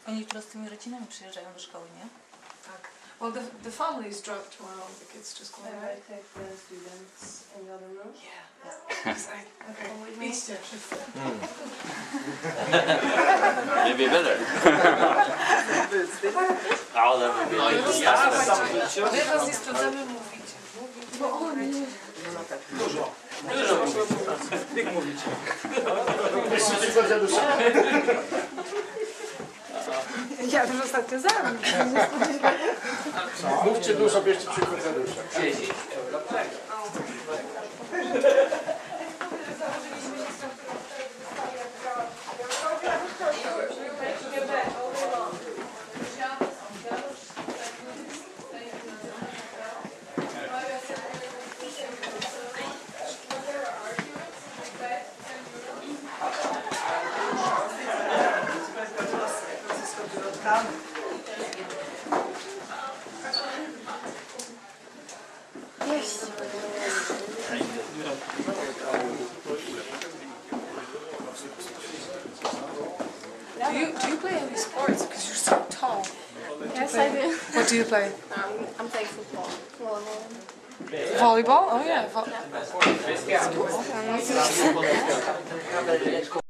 Oni jutro z tymi rodzinami przyjeżdżają do szkoły, nie? Tak. Well, the families drop tomorrow. The kids just go away. Take the students in the other room. Yeah. Okay. Idźcie wszyscy. Maybe better. Oh, that would be like My was nie sprawdzamy, mówicie. Bo oni... Dużo. Jak mówicie? Ja już ostatnio znam. Mówcie dużo, bierzcie przykład za duszę. Do you play any sports? Because you're so tall. Yes, I do. What do you play? I'm playing football. Volleyball? Oh yeah.